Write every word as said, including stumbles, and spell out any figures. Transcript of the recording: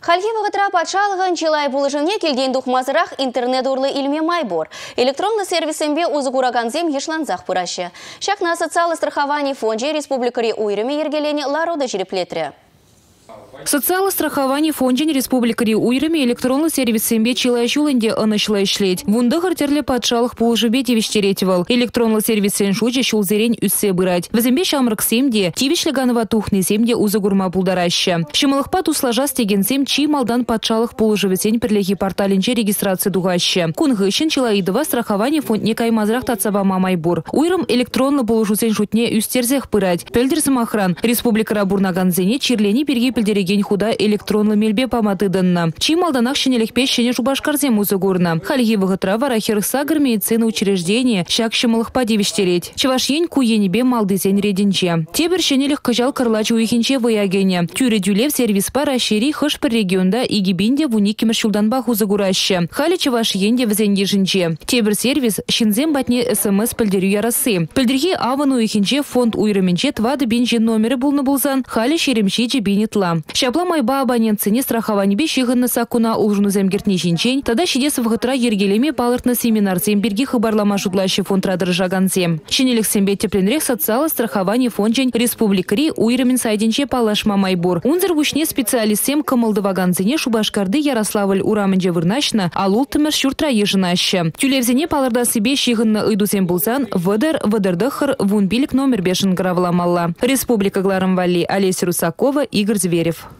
Хальги вағытра патшалығын чилай бұлышыне келген дұқмазырақ интернет урлы илме майбор. Электронный сервисембе узыкураганзем ешланзақ пырашы. Шакна социалы страхование фонде республикари уйрыме ергелені ларода жереплетірі. Социалы страхование фонде республикари уйрыме электронный сервисембе чилай жулынде анышлай шлеть. Вунда хартерле патшалық пулжыбе тивиштеретивал. Электронный сервисен шуче шулзерень үссе бырать. Візембе шамрық семде, тивишліганова тухны семде узыгурма пулдараща. Шымылықпа тусложа стегенсем чи малдан патшалық пулжывесен перлехи порталинче регистрация дугаща. Кунгышын чилаидова страхование фондне каймазрах тацаба мамайбур. Уйрым электронный пулжусен шутне үстерзех пырать. Пельдерсым охран. Республика Рабурнаганзене чирлени перги пельдереге худа электронный мельбе поматыданна. Чи малданах щенелехпе щене шубашкарзем узыгурна. Хальги вагытра варахерых сагр медицины учреждения щак щемылыхпа девиштереть. Чевашьень куенебе малдызен рединче. Тебер щенелех кажал карлач уихинче выягене. Тюре дюлев сервис пара щери хыш пер регионда и гибинде вуникимер шулданбах узыгураща. Хали чевашьенде взенде жинче. Тебер сервис щензем батне смс пельдерю ярасы. Пельдерги аван уихинче фонд уйрыменче твады бинче номеры булны булзан. Хали щеремчи бинитла. Шапла майба абонентсыне страхование бешигынны сакуна улжуну земгертне жинчень, тада щедес вғытра ергелеме палыртны семинар земберги хыбарлама жудлаще фонд радыржаганзем. Щенелік сембе тепленрек социалы страхование фонджень республикари уйрымен сайденче палашма майбур. Унзыр вучне специалистсем кымылдываганзыне Шубашкарды Ярославль урамынже вырнашна, алул тымыр шуртра ежынаща. Тюлевзене палырда себе шигынны ыйдусем булсан, выдыр, выдырдыхыр, вунбилик номер бешін гравламалла. Республика Гларымвали, Олеся Русакова, Игорь Зверев.